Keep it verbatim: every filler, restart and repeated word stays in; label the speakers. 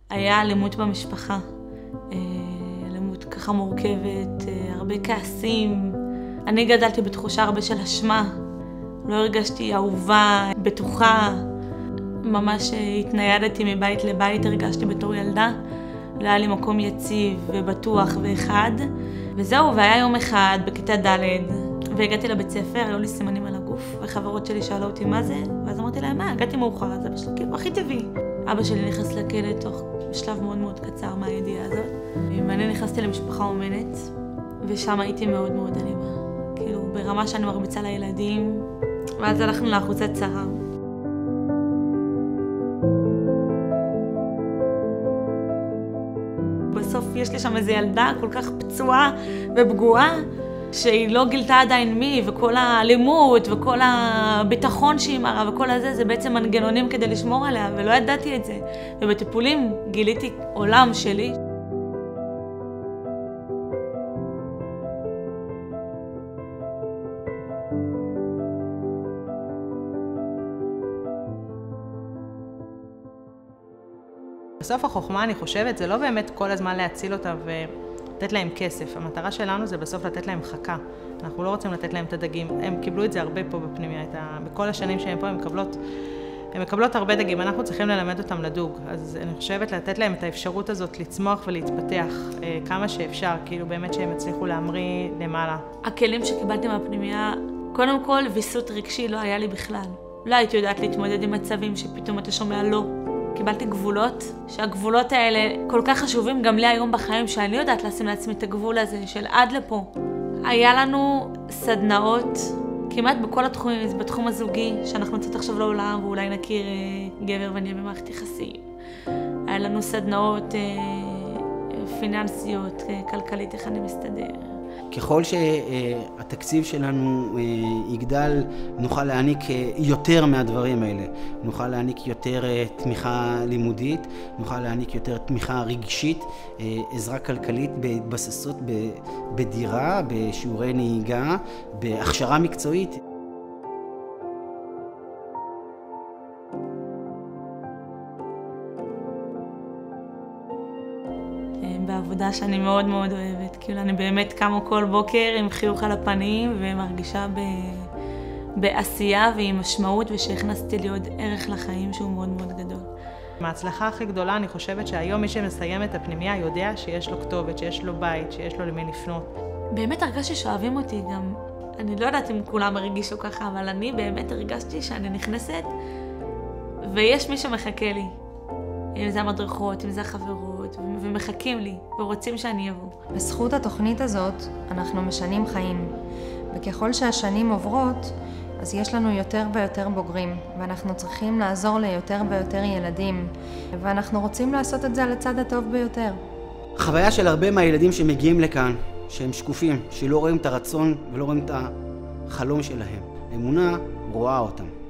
Speaker 1: היה אלימות במשפחה. אלימות ככה מורכבת, הרבה כעסים. אני גדלתי בתחושה הרבה של אשמה. לא הרגשתי אהובה, בטוחה. ממש התניידתי מבית לבית, הרגשתי בתור ילדה. לא היה לי מקום יציב ובטוח ואחד. וזהו, והיה יום אחד בכיתה ד' והגעתי לבית ספר, היו לי סימנים על הגוף, וחברות שלי שאלו אותי מה זה, ואז אמרתי להם, מה, הגעתי מאוחר, אז אבא שלי כאילו הכי טבעי. אבא שלי נכנס לכלא תוך שלב מאוד מאוד קצר מהידיעה הזאת, ואני נכנסתי למשפחה אומנת, ושם הייתי מאוד מאוד אלימה. כאילו, ברמה שאני מרביצה לילדים, ואז הלכנו לאחוזת צרה. בסוף יש לי שם איזו ילדה כל כך פצועה ופגועה, שהיא לא גילתה עדיין מי, וכל האלימות וכל הביטחון שהיא מראה וכל הזה, זה בעצם מנגנונים כדי לשמור עליה, ולא ידעתי את זה. ובטיפולים גיליתי עולם שלי.
Speaker 2: בסוף החוכמה, אני חושבת, זה לא באמת כל הזמן להציל אותה ולתת להם כסף. המטרה שלנו זה בסוף לתת להם חכה. אנחנו לא רוצים לתת להם את הדגים. הם קיבלו את זה הרבה פה בפנימיה. ה... בכל השנים שהם פה, הם מקבלות, הם מקבלות הרבה דגים. אנחנו צריכים ללמד אותם לדוג. אז אני חושבת לתת להם את האפשרות הזאת לצמוח ולהתפתח אה, כמה שאפשר, כאילו באמת שהם הצליחו להמריא למעלה.
Speaker 1: הכלים שקיבלתי מהפנימיה, קודם כל, ויסות רגשי לא היה לי בכלל. לא הייתי יודעת להתמודד עם מצבים שפתאום אתה שומע לא. קיבלתי גבולות, שהגבולות האלה כל כך חשובים גם לי היום בחיים, שאני יודעת לשים לעצמי את הגבול הזה של עד לפה. היה לנו סדנאות, כמעט בכל התחומים, בתחום הזוגי, שאנחנו נצאת עכשיו לעולם ואולי נכיר אה, גבר ונהיה במערכת יחסים. היה לנו סדנאות אה, פיננסיות, אה, כלכלית, איך אני מסתדר.
Speaker 3: ככל שהתקציב שלנו יגדל, נוכל להעניק יותר מהדברים האלה. נוכל להעניק יותר תמיכה לימודית, נוכל להעניק יותר תמיכה רגשית, עזרה כלכלית בהתבססות בדירה, בשיעורי נהיגה, בהכשרה מקצועית.
Speaker 1: בעבודה שאני מאוד מאוד אוהבת. כאילו אני באמת קמה כל בוקר עם חיוך על הפנים ומרגישה ב... בעשייה ועם משמעות, ושהכנסתי לי עוד ערך לחיים שהוא מאוד מאוד גדול.
Speaker 2: מההצלחה הכי גדולה, אני חושבת שהיום מי שמסיים את הפנימיה יודע שיש לו כתובת, שיש לו בית, שיש לו למי לפנות.
Speaker 1: באמת הרגשתי שאוהבים אותי גם. אני לא יודעת אם כולם הרגישו ככה, אבל אני באמת הרגשתי שאני נכנסת ויש מי שמחכה לי. אם זה המדרכות, אם זה החברות, ומחכים לי, ורוצים שאני אבוא.
Speaker 4: בזכות התוכנית הזאת אנחנו משנים חיים, וככל שהשנים עוברות, אז יש לנו יותר ויותר בוגרים, ואנחנו צריכים לעזור ליותר ויותר ילדים, ואנחנו רוצים לעשות את זה על הצד הטוב ביותר.
Speaker 3: חוויה של הרבה מהילדים שמגיעים לכאן, שהם שקופים, שלא רואים את הרצון ולא רואים את החלום שלהם. אמונה רואה אותם.